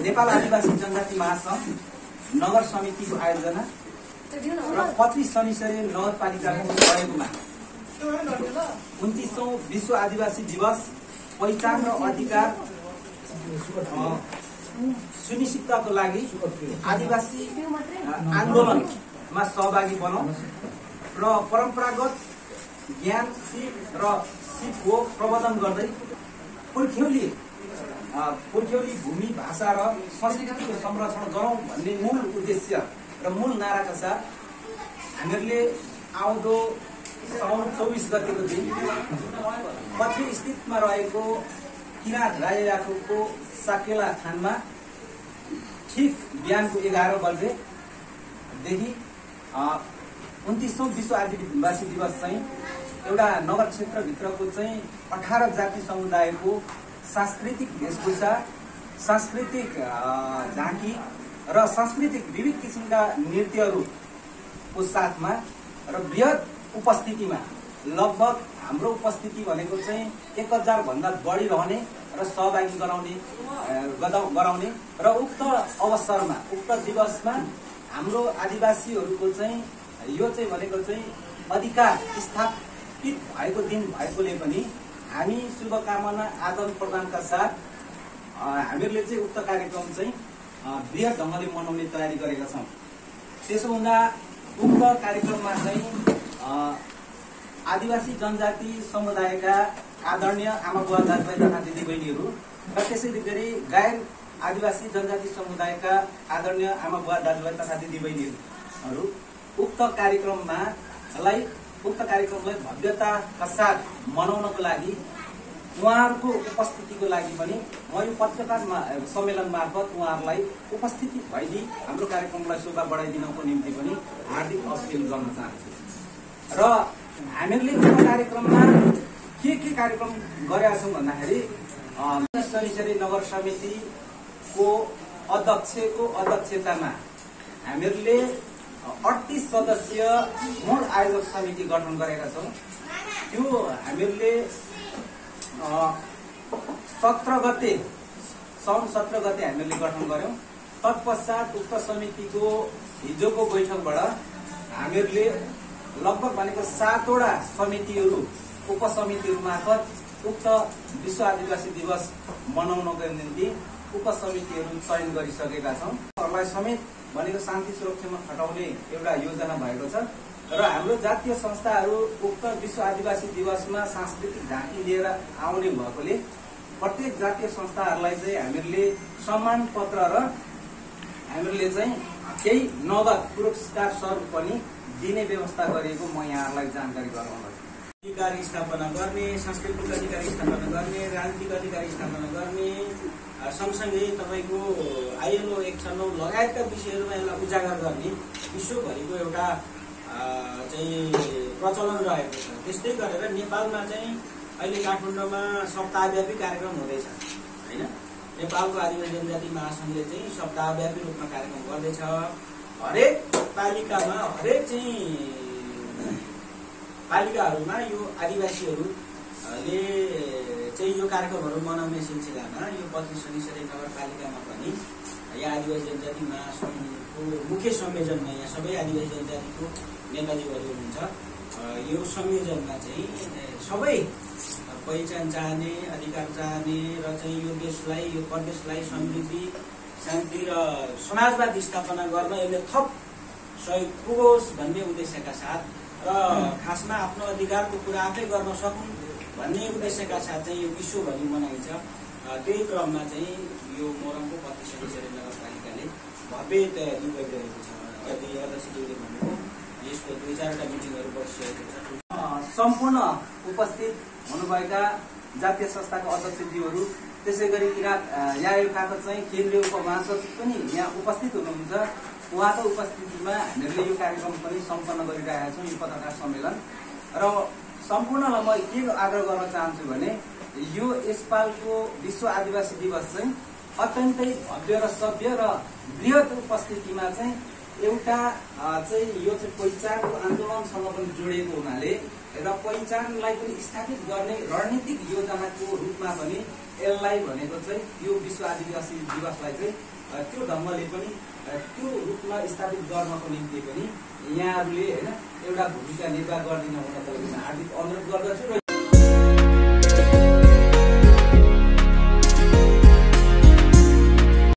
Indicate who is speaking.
Speaker 1: नेपाल आदिवासी जनजाति महासंघ नगर समितिको आयोजना र 25 शनिश्चरी नगरपालिकाको सहयोगमा 29औं विश्व आदिवासी दिवस पहिचान र अधिकार सुनिश्चितताको लागि आदिवासी आन्दोलनमा सहभागी बनाऊ र परम्परागत ज्ञान सिप र सिपको प्रबन्धन गर्दै पुर्ख्यौली भूमि भाषा र संस्कृतिको संरक्षण गरौं भन्ने मूल उद्देश्य र मूल नाराका साथ हामीहरूले आउँदो साउन 24 गतेको दिन पथरी स्थितमा रहेको किराँत राजाको साकेला थानमा ठिक बिहानको 11 बजेदेखि 29औं विश्व आदिवासी दिवस चाहिँ एउटा नगर क्षेत्रभित्रको चाहिँ 18 जाति समुदायको सांस्कृतिक वेशभूषा, सांस्कृतिक झाँकी र सांस्कृतिक विविध किसिमका नृत्यहरूको साथमा र बृहत उपस्थितिमा लगभग हाम्रो उपस्थिति भनेको चाहिँ 1000 भन्दा बढी रहने र सहभागी गराउने र उक्त अवसरमा उक्त दिवसमा हाम्रो आदिवासीहरूको चाहिँ यो चाहिँ भनेको चाहिँ अधिकार स्थापित भएको दिन भएकोले पनि हामी शुभकामना आदान प्रदानका साथ हामीहरूले चाहिँ उक्त कार्यक्रम चाहिँ बृहत ढंगले मनाउने तयारी गरेका छौं। त्यसो हुँदा उक्त कार्यक्रममा चाहिँ आदिवासी जनजाति समुदायका आदरणीय आमा बुवा दाजुभाइ तथा दिदीबहिनीहरू र त्यसै गरी गैर आदिवासी जनजाति समुदायका आदरणीय आमा बुवा दाजुभाइ तथा दिदीबहिनीहरू उक्त कार्यक्रमलाई भव्यताका साथ मनाउनको लागि उहाँहरूको उपस्थितिको लागि पनि म यो पत्रकार सम्मेलन मार्फत उहाँहरूलाई उपस्थिति भइदिई हाम्रो कार्यक्रमलाई शोभा बढाइदिनको निम्ति पनि हार्दिक अपील गर्न चाहन्छु। र हामीहरूले यो कार्यक्रममा के कार्यक्रम गरेका छौं भन्दाखेरि शनिश्चरी नगर समितिको अध्यक्षको अध्यक्षतामा हामीहरूले 38 सदस्यीय मूल आयोजक समिति गठन गरेका छौं। त्यो हामीहरूले 17 गते साउन 17 गते हामीहरूले गठन गर्यौं। तत्पश्चात उक्त समितिको हिजोको बैठकबाट हामीहरूले लगभग भनेको 7 वटा समितिहरू उपसमितिहरू मार्फत उक्त विश्व आदिवासी दिवस मनाउनको निम्ति उपसमितिहरू चयन गरिसकेका छौं। लाई समेत भनेको शान्ति सुरक्षामा खटाउने एउटा योजना भएको छ र हाम्रो जातीय संस्थाहरू उक्त विश्व आदिवासी दिवसमा सांस्कृतिक झाँकी लिएर आउने भएकोले प्रत्येक जातीय संस्थाहरूलाई चाहिँ हामीहरूले सम्मान पत्र र हामीहरूले चाहिँ केही नगद पुरस्कार स्वरूप पनि दिने व्यवस्था गरिएको म यहाँहरूलाई जानकारी गराउँछु। अधिकार स्थापना गर्ने, सांस्कृतिक अधिकार स्थापना गर्ने, राजनीतिक अधिकार स्थापना गर्ने, सँगसँगै तपाईको ILO 169 लगायतका विषयहरूमा यसलाई उजागर गर्ने विश्वभरिको एउटा चाहिँ प्रचलन रहेको छ। त्यस्तै गरेर नेपालमा चाहिँ अहिले काठमाडौँमा सप्ताहव्यापी कार्यक्रम हुँदैछ हैन। नेपालको आदिवासी जनजाति महासंघले चाहिँ सप्ताहव्यापी रूपमा कार्यक्रम गर्दैछ। हरेक पालिकामा हरेक चाहिँ पालिकाहरूमा यो आदिवासीहरूले चाहिँ यो कार्यक्रमहरू मनाउने सिलसिलामा यो 25 शनिश्चरी नगरपालिकामा पनि यहाँ आदिवासी जनजाति महासंघको मुख्य संयोजनमा यहाँ सबै आदिवासी जनजातिको नेताजीहरू हुनुहुन्छ। यो संयोजनमा चाहिँ सबै पहिचान चाहने, अधिकार चाहने र चाहिँ यो देशलाई यो प्रदेशलाई समृद्धि, शान्ति र समाजवाद स्थापना गर्न यसले थप सहयोग पुगोस् भन्ने उद्देश्यका साथ र खासमा आफ्नो अधिकारको कुरा आफै गर्न सकुन् भन्ने उद्देश्यका साथ चाहिँ यो विश्वभरि मनाइन्छ। त्यही क्रममा चाहिँ यो मोरङको 25 शनिश्चरी नगरपालिकाले भव्य तयारी गरिरहेको छ। अहिले अध्यक्षज्यूले भनेको यसको 2-4 मिटिङहरू बसिसकेको छ। सम्पूर्ण उपस्थित हुनुभएका जातीय संस्थाका अध्यक्षज्यूहरू त्यसै गरी यायुकाका चाहिँ केन्द्रीय उपमहासचिव पनि यहाँ उपस्थित हुनुहुन्छ। उहाँको उपस्थितिमा हामीले यो कार्यक्रम पनि सम्पन्न गरिरहेका छौँ, यो पत्रकार सम्मेलन। र सम्पूर्णलाई म के आग्रह गर्न चाहन्छु भने यो यसपालको विश्व आदिवासी दिवस चाहिँ अत्यन्तै भव्य र सभ्य र बृहत उपस्थितिमा चाहिँ एउटा चाहिँ यो चाहिँ पहिचानको आन्दोलनसँग पनि जोडिएको हुनाले र पहिचानलाई पनि स्थापित गर्ने रणनीतिक योजनाको रूपमा पनि
Speaker 2: यसलाई भनेको चाहिँ यो विश्व आदिवासी दिवसलाई चाहिँ त्यो ढङ्गले पनि त्यो रूपमा स्थापित गर्नको निम्ति पनि यहाँहरूले होइन एउटा भूमिका निर्वाह गरिदिन हुन त हार्दिक अनुरोध गर्दछु।